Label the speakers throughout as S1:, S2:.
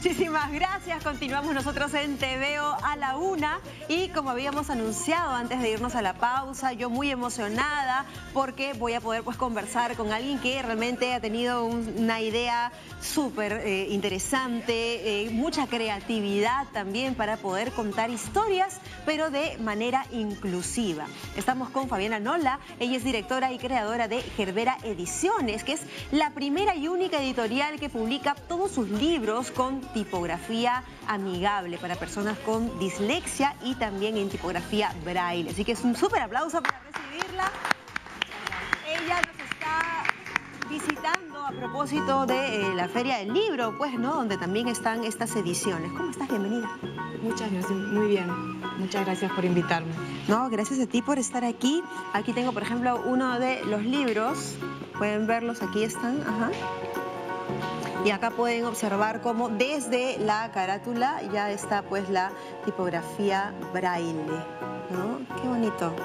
S1: Muchísimas gracias. Continuamos nosotros en TVO a la 1 y como habíamos anunciado antes de irnos a la pausa, yo muy emocionada porque voy a poder conversar con alguien que realmente ha tenido una idea súper interesante, mucha creatividad también para poder contar historias, pero de manera inclusiva. Estamos con Fabiana Nola, ella es directora y creadora de Gerbera Ediciones, que es la primera y única editorial que publica todos sus libros con tipografía amigable para personas con dislexia y también en tipografía braille. Así que es un súper aplauso para recibirla. Ella nos está visitando a propósito de la Feria del Libro, pues, ¿no? Donde también están estas ediciones. ¿Cómo estás? Bienvenida.
S2: Muchas gracias, muy bien. Muchas gracias por invitarme.
S1: No, gracias a ti por estar aquí. Aquí tengo, por ejemplo, uno de los libros. Pueden verlos, aquí están. Ajá. Y acá pueden observar cómo desde la carátula ya está pues la tipografía braille, ¿no? Qué bonito.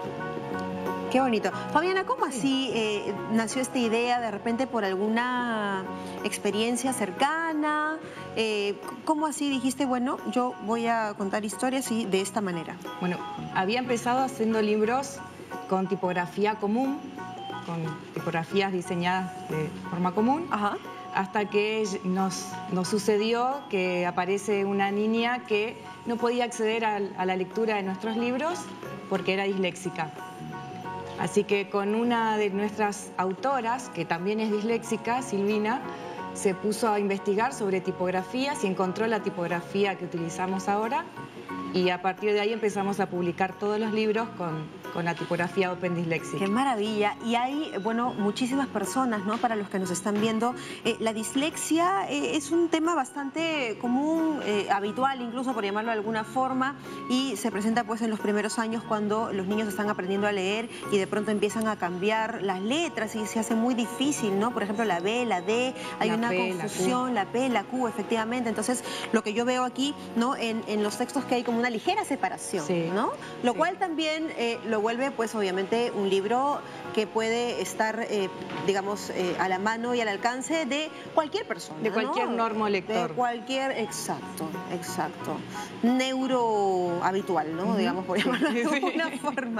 S1: Qué bonito. Fabiana, ¿cómo así nació esta idea? ¿De repente por alguna experiencia cercana? ¿Cómo así dijiste, bueno, yo voy a contar historias y de esta manera?
S2: Bueno, había empezado haciendo libros con tipografía común, con tipografías diseñadas de forma común.
S1: Ajá.
S2: Hasta que nos sucedió que aparece una niña que no podía acceder a la lectura de nuestros libros porque era disléxica. Así que con una de nuestras autoras, que también es disléxica, Silvina, se puso a investigar sobre tipografías y encontró la tipografía que utilizamos ahora. Y a partir de ahí empezamos a publicar todos los libros con la tipografía Open Dyslexic.
S1: ¡Qué maravilla! Y hay, bueno, muchísimas personas, ¿no? Para los que nos están viendo, la dislexia es un tema bastante común, habitual incluso, por llamarlo de alguna forma, y se presenta pues en los primeros años cuando los niños están aprendiendo a leer y de pronto empiezan a cambiar las letras y se hace muy difícil, ¿no? Por ejemplo, la B, la D, hay una confusión, la P, la Q, efectivamente. Entonces, lo que yo veo aquí, ¿no? En los textos que hay como una ligera separación,
S2: sí,
S1: ¿no? Lo cual también lo vuelve, pues, obviamente, un libro que puede estar, digamos, a la mano y al alcance de cualquier persona,
S2: de cualquier, ¿no? Normolector.
S1: De cualquier, exacto, neuro habitual, ¿no? Digamos, por llamarlo de alguna forma.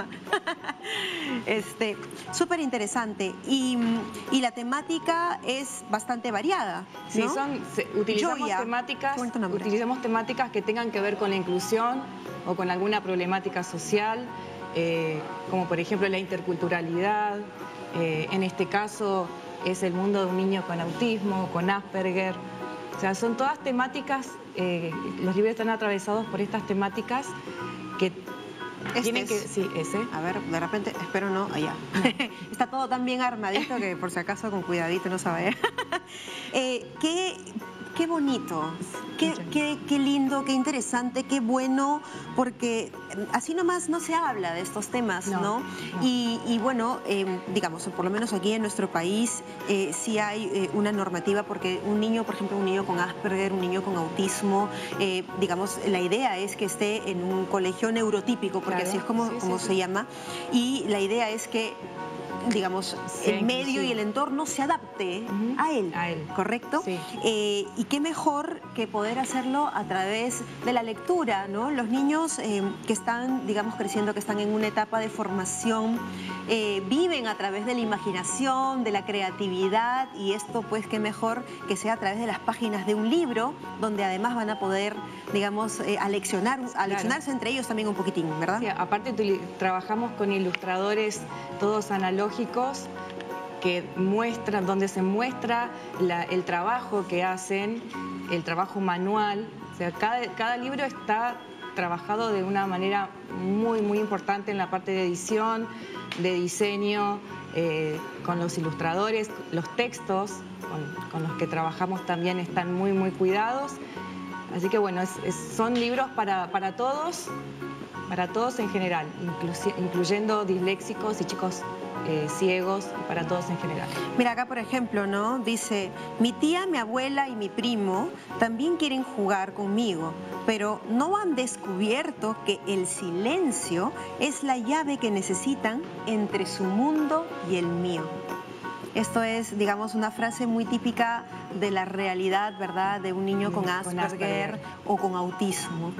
S1: Súper interesante. Y la temática es bastante variada, ¿no?
S2: Sí, utilizamos temáticas que tengan que ver con la inclusión o con alguna problemática social, como por ejemplo la interculturalidad. En este caso es el mundo de un niño con autismo, con Asperger. O sea, son todas temáticas, los libros están atravesados por estas temáticas que tienen que... Sí, ese.
S1: A ver, de repente, espero no, allá. Está todo tan bien armadito que por si acaso con cuidadito no se vaya. Qué bonito, qué lindo, qué interesante, qué bueno, porque así nomás no se habla de estos temas, ¿no? Y bueno, digamos, por lo menos aquí en nuestro país sí hay una normativa, porque un niño, por ejemplo, un niño con Asperger, un niño con autismo, digamos, la idea es que esté en un colegio neurotípico, porque así es como se llama, y la idea es que, digamos, el medio y el entorno se adapte a él, ¿correcto?
S2: Sí.
S1: Y qué mejor que poder hacerlo a través de la lectura, ¿no? Los niños que están, digamos, creciendo, que están en una etapa de formación, viven a través de la imaginación, de la creatividad, y esto, pues, qué mejor que sea a través de las páginas de un libro, donde además van a poder, digamos, aleccionarse entre ellos también un poquitín, ¿verdad?
S2: Sí, aparte trabajamos con ilustradores todos analógicos que muestran, donde se muestra el trabajo que hacen, el trabajo manual. O sea, cada libro está trabajado de una manera muy, muy importante en la parte de edición, de diseño, con los ilustradores. Los textos con los que trabajamos también están muy, muy cuidados. Así que bueno, son libros para todos en general, incluyendo disléxicos y chicos ciegos, para todos en general.
S1: Mira, acá por ejemplo, ¿no? Dice, mi tía, mi abuela y mi primo también quieren jugar conmigo, pero no han descubierto que el silencio es la llave que necesitan entre su mundo y el mío. Esto es, digamos, una frase muy típica de la realidad, ¿verdad?, de un niño con Asperger o con autismo.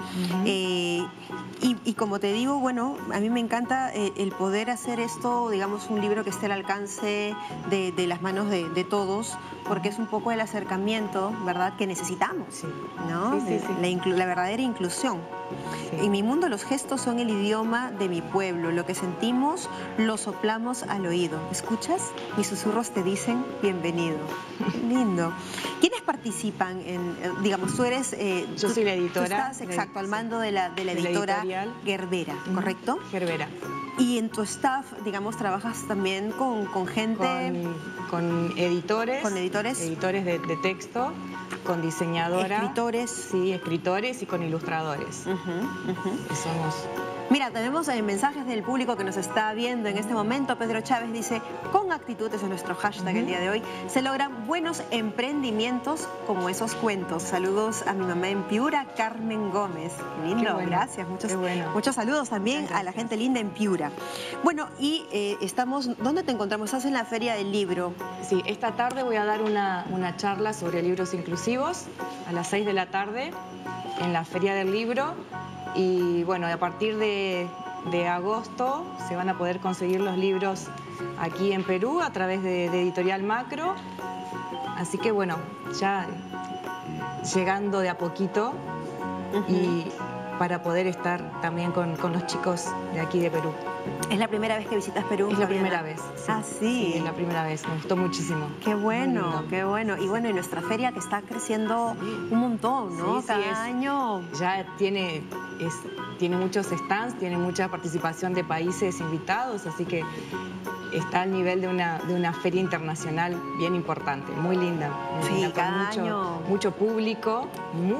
S1: Y como te digo, bueno, a mí me encanta el poder hacer esto, digamos, un libro que esté al alcance de las manos de todos, porque es un poco el acercamiento, ¿verdad?, que necesitamos, ¿no? La verdadera inclusión. En mi mundo los gestos son el idioma de mi pueblo. Lo que sentimos lo soplamos al oído. ¿Escuchas? Mis susurros te dicen bienvenido. Qué lindo. ¿Quiénes participan en, digamos, tú eres...
S2: Yo soy la editora.
S1: Tú estás, exacto, al mando de la editora Gerbera, ¿correcto?
S2: Gerbera.
S1: Y en tu staff, digamos, trabajas también con gente...
S2: Con editores.
S1: Con editores.
S2: Editores de texto, con diseñadoras.
S1: Escritores.
S2: Sí, escritores y con ilustradores. Somos...
S1: Mira, tenemos mensajes del público que nos está viendo en este momento. Pedro Chávez dice, con actitud, ese es nuestro hashtag el día de hoy, se logran buenos emprendimientos como esos cuentos. Saludos a mi mamá en Piura, Carmen Gómez. Lindo, bueno, gracias. Muchos saludos también a la gente linda en Piura. Bueno, y estamos, ¿dónde te encontramos? Estás en la Feria del Libro.
S2: Sí, esta tarde voy a dar una charla sobre libros inclusivos a las 6 de la tarde en la Feria del Libro. Y bueno, a partir de agosto se van a poder conseguir los libros aquí en Perú a través de Editorial Macro. Así que bueno, ya llegando de a poquito y para poder estar también con los chicos de aquí de Perú.
S1: ¿Es la primera vez que visitas Perú?
S2: Es la primera vez. Sí.
S1: Ah, sí.
S2: Sí, es la primera vez. Me gustó muchísimo.
S1: Qué bueno, qué bueno. Y bueno, y nuestra feria que está creciendo un montón, ¿no? Cada año.
S2: Ya tiene muchos stands, tiene mucha participación de países invitados, así que está al nivel de una feria internacional bien importante, muy linda.
S1: Sí, cada año.
S2: Mucho público,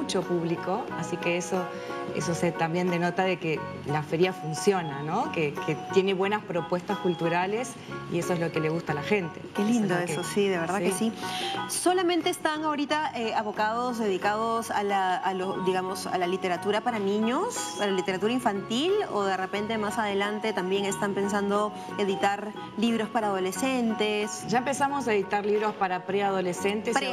S2: así que eso también denota de que la feria funciona, ¿no? Que tiene buenas propuestas culturales y eso es lo que le gusta a la gente.
S1: Qué lindo eso, sí, de verdad que sí. ¿Solamente están ahorita abocados, dedicados a la literatura para niños, a la literatura infantil, o de repente más adelante también están pensando editar libros para adolescentes?
S2: Ya empezamos a editar libros para preadolescentes y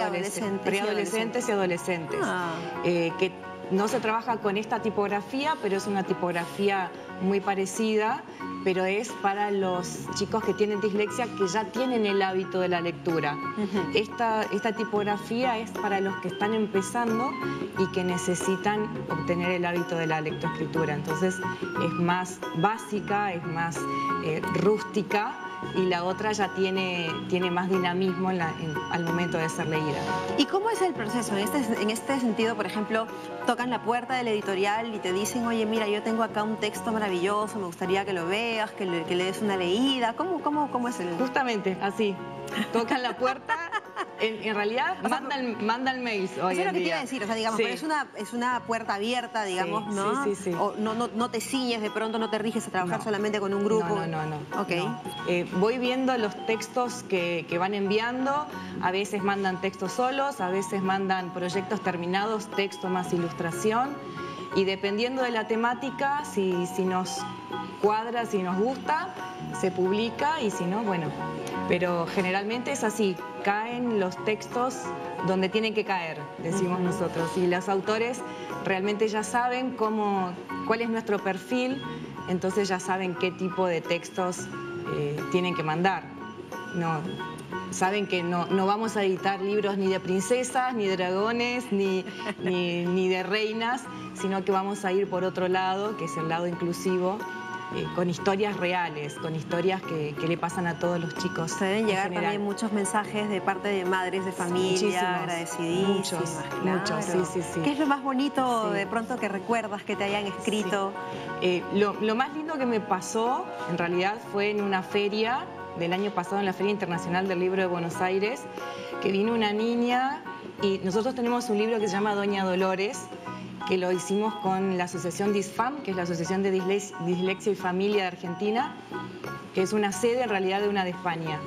S2: adolescentes. Que no se trabaja con esta tipografía, pero es una tipografía muy parecida, pero es para los chicos que tienen dislexia, que ya tienen el hábito de la lectura. Esta tipografía es para los que están empezando y que necesitan obtener el hábito de la lectoescritura. Entonces es más básica, es más rústica, y la otra ya tiene más dinamismo al momento de ser leída.
S1: ¿Y cómo es el proceso? En este sentido, por ejemplo, tocan la puerta del editorial y te dicen, oye, mira, yo tengo acá un texto maravilloso, me gustaría que lo veas, que le des una leída. ¿Cómo es el...?
S2: Justamente, así. Tocan la puerta, en realidad mandan mails hoy en día.
S1: Eso es lo que te iba a decir, o sea, digamos, pero es una puerta abierta, digamos, ¿no?
S2: Sí.
S1: O no te ciñes, de pronto no te riges a trabajar solamente con un grupo.
S2: No.
S1: Ok.
S2: Voy viendo los textos que van enviando, a veces mandan textos solos, a veces mandan proyectos terminados, texto más ilustración, y dependiendo de la temática, si nos cuadra, si nos gusta, se publica, y si no, bueno. Pero generalmente es así, caen los textos donde tienen que caer, decimos nosotros, y los autores realmente ya saben cuál es nuestro perfil, entonces ya saben qué tipo de textos tienen que mandar. Saben que no vamos a editar libros ni de princesas, ni de dragones, ni de reinas, sino que vamos a ir por otro lado, que es el lado inclusivo, con historias reales, con historias que le pasan a todos los chicos.
S1: Se deben llegar también muchos mensajes de parte de madres de familia, agradecidísimas.
S2: Muchos, sí.
S1: ¿Qué es lo más bonito de pronto que recuerdas que te hayan escrito?
S2: Lo más lindo que me pasó, en realidad, fue en una feria del año pasado, en la Feria Internacional del Libro de Buenos Aires, que vino una niña, y nosotros tenemos un libro que se llama Doña Dolores, que lo hicimos con la asociación DISFAM, que es la Asociación de Dislexia y Familia de Argentina, que es una sede en realidad de una de España.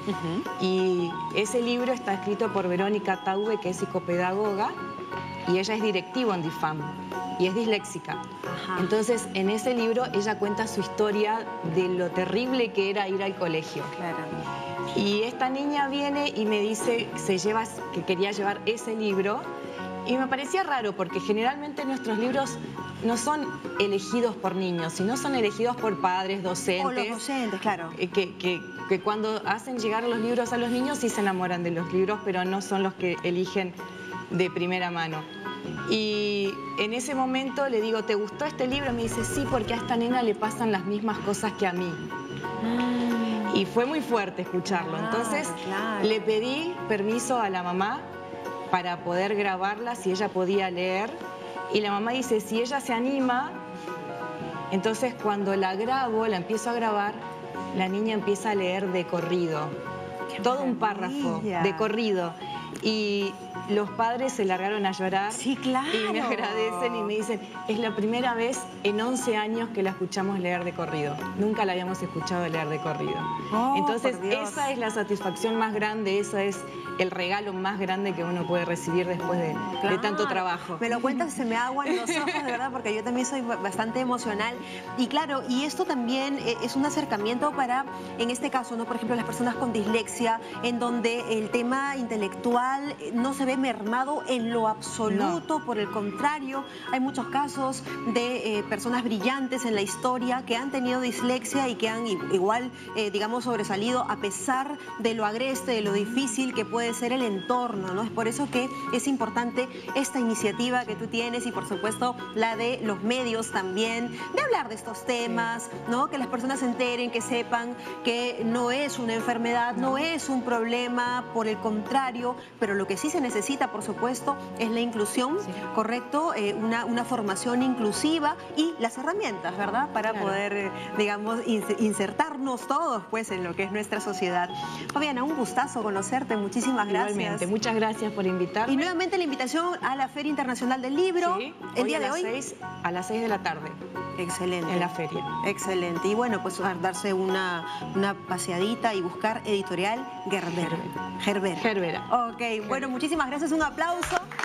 S2: Y ese libro está escrito por Verónica Taube, que es psicopedagoga, y ella es directivo en DISFAM, y es disléxica. Entonces, en ese libro ella cuenta su historia de lo terrible que era ir al colegio. Y esta niña viene y me dice que quería llevar ese libro. Y me parecía raro porque generalmente nuestros libros no son elegidos por niños, sino son elegidos por padres, docentes.
S1: O los docentes, claro.
S2: Que cuando hacen llegar los libros a los niños sí se enamoran de los libros, pero no son los que eligen de primera mano. Y en ese momento le digo, ¿te gustó este libro? Me dice, sí, porque a esta nena le pasan las mismas cosas que a mí. Y fue muy fuerte escucharlo. Entonces le pedí permiso a la mamá para poder grabarla, si ella podía leer. Y la mamá dice, si ella se anima, entonces cuando la grabo, la empiezo a grabar, la niña empieza a leer de corrido. Todo un párrafo de corrido. Y los padres se largaron a llorar.
S1: Sí, claro.
S2: Y me agradecen y me dicen, es la primera vez en 11 años que la escuchamos leer de corrido. Nunca la habíamos escuchado leer de corrido. Entonces, esa es la satisfacción más grande, esa es el regalo más grande que uno puede recibir después de tanto trabajo.
S1: Me lo cuentas y se me aguan los ojos, de verdad, porque yo también soy bastante emocional. Y claro, y esto también es un acercamiento para, en este caso, ¿no? Por ejemplo, las personas con dislexia, en donde el tema intelectual no se ve mermado en lo absoluto. Por el contrario, hay muchos casos de personas brillantes en la historia que han tenido dislexia y que han igual, digamos, sobresalido a pesar de lo agreste, de lo difícil que puede ser el entorno, ¿no? Es por eso que es importante esta iniciativa que tú tienes y, por supuesto, la de los medios también, de hablar de estos temas, ¿no? Que las personas se enteren, que sepan que no es una enfermedad, no es un problema, por el contrario, pero lo que sí se necesita, por supuesto, es la inclusión, ¿correcto? Una formación inclusiva y las herramientas, ¿verdad? Para poder, digamos, insertarnos todos, pues, en lo que es nuestra sociedad. Fabiana, un gustazo conocerte, muchísimas gracias.
S2: Igualmente, muchas gracias por invitarme.
S1: Y nuevamente la invitación a la Feria Internacional del Libro, el día de hoy.
S2: A las 6 de la tarde.
S1: Excelente.
S2: En la feria.
S1: Excelente. Y bueno, pues darse una paseadita y buscar editorial Gerbera.
S2: Gerbera.
S1: Ok, bueno, muchísimas gracias. Un aplauso.